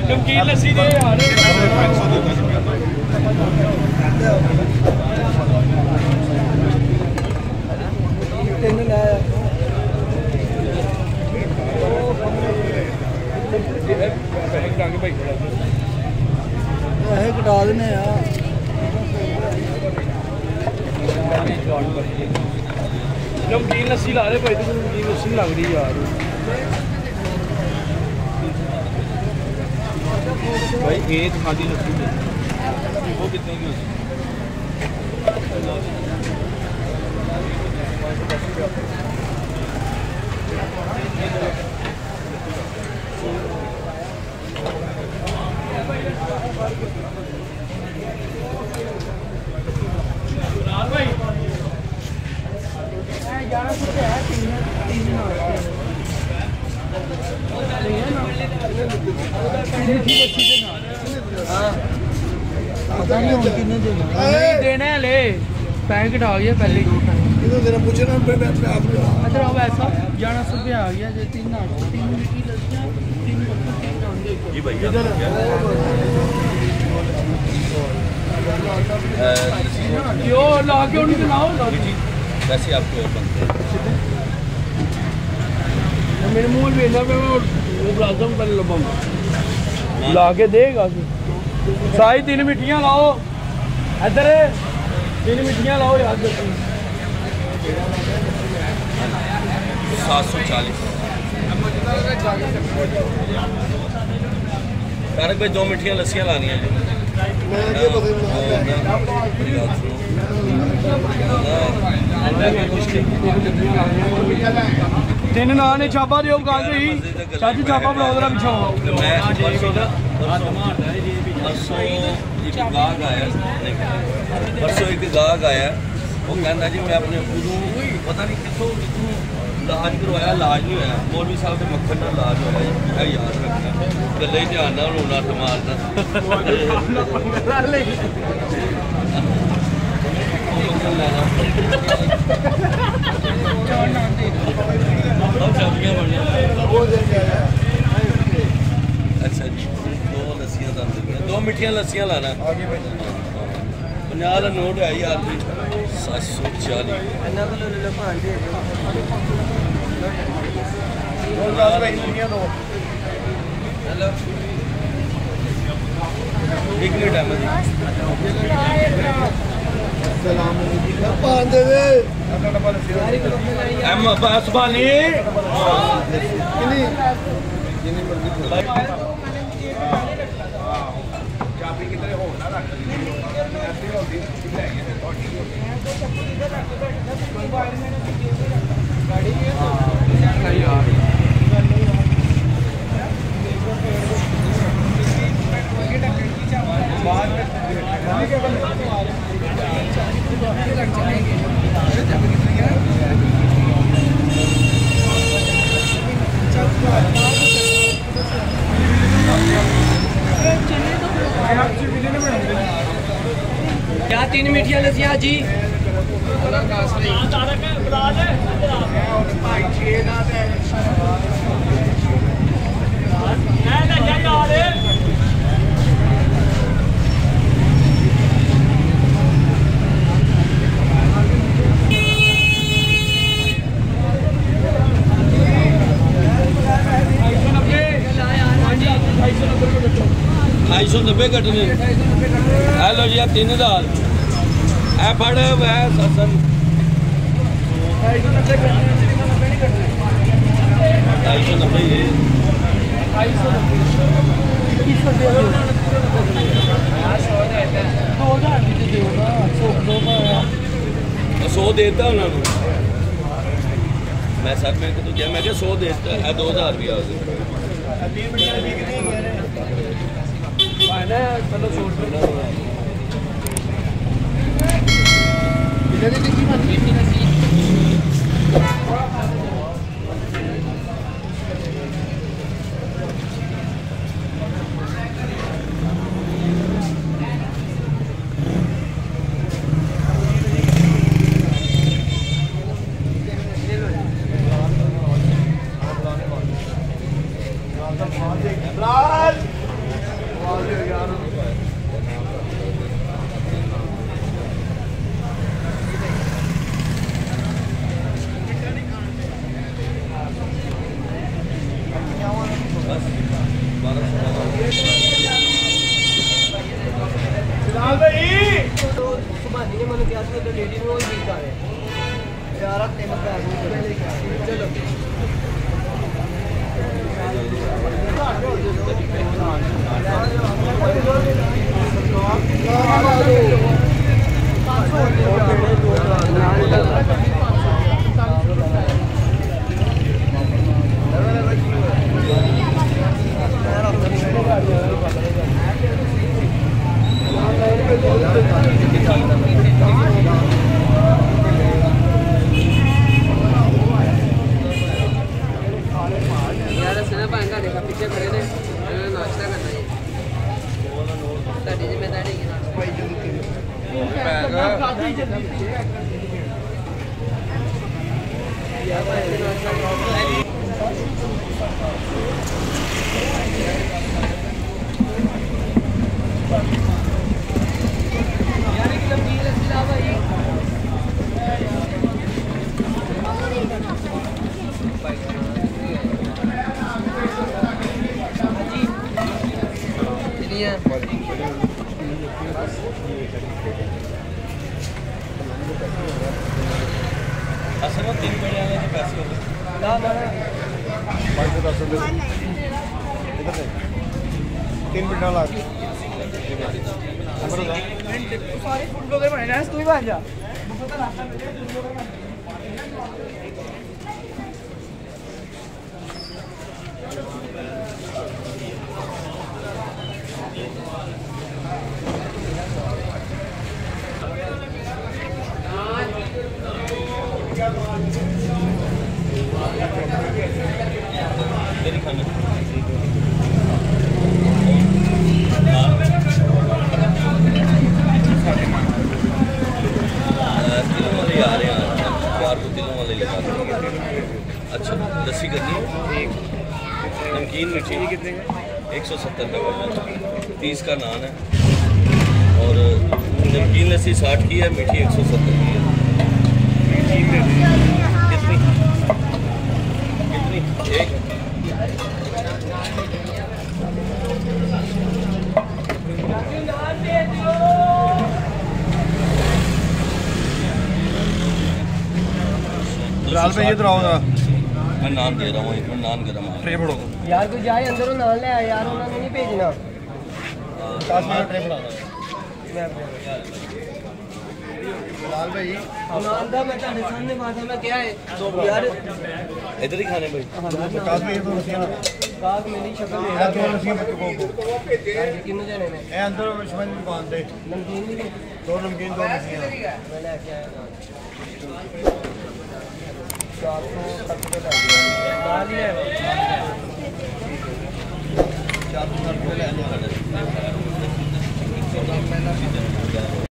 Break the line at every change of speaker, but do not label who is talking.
नमकीन लस्सी दे यार तीन ले पैसे कटा देने यार नमकीन लस्सी ला रहे भाई, तो नमकीन लस्सी लग रही यार भाई। एक खादी लस्सी वो कितने की होती भाई? 1100 रुपये है तीन देना है ले पैकेट आ गया पहले ही पूछना अच्छा अब ऐसा 1100 रुपये आ गया जो तीन मीठी लस्सियाँ जी भैया क्यों ला क्यों नहीं बनाओ वैसे आपको और बनते हैं मेरे मुँह में ना मैं वो पहले लबाऊंगा ला के देगा सारी तीन मिठियाँ लाओ इधर तीन मिठियाँ लाओ याद 740 तारक भाई 2 मिठियाँ लस्सियाँ लानी है तीन नान ने छापा दो चाची छापा बनाओ जरा पिछाओ परसों एक गाहक आया वो कहता जी मैं अपने गुरु पता नहीं कितों इलाज करवाया इलाज नहीं होया मौलवी साहब के मक्खन का इलाज होया है याद रखना गले ध्यान ना रोना नट मारना अच्छा जी 2 लस्सियाँ 2 मिठियाँ लस्सियाँ लाना 50 का नोट है यार जी 740 एक मिनट है चाबी कितने होना रख क्या 3 मिठियाँ लस्सियाँ जी $290 कटने हेलो जी 3000 है फड़ वह ससन 100 देता उन्होंने मैं सर मैं तो क्या मैं 100 देता है 2000 भी आ गए चलो 100 रुपये
खाना भाएं देखा पीछे खड़े ने नाश्ता करना है जिम्मेदारी
असल में 3 बड़े आने के पैसे हो गए इधर 3 बिना ला
सारे फूड ब्लॉगर बने ना तू ही बन जा
मेरी खाना तिलों वाले आ रहे हैं 4 तो तिलों वाले लगा अच्छा लस्सी करनी है एक नमकीन मीठी कितने का 170 का 30 का नान है और नमकीन लस्सी 60 की है मीठी 170 की है कितनी एक
लाल भाई इधर आओ
मैं नान दे रहा हूँ एक मिनट नान गरम है
ट्रे फड़ो
यार कोई जाए अंदर नान ले आए यार उन्होंने नहीं भेजना
10 मिनट ट्रे फड़ा लाल भाई
नान दा मैं तेरे सामने बात है मैं क्या है तो यार
इधर ही खाने भाई
काज में ये तो रसियां
काग मेरी शक्ल में
ये तो रसियां बच्चों को
किन्ने जाने में
ए अंदर विश्वन दुकान दे
नमकीन नहीं
2 नमकीन 2 रसियां
मैं लेके आया नान 400 तक का नान ही है
400 रुपए ले आने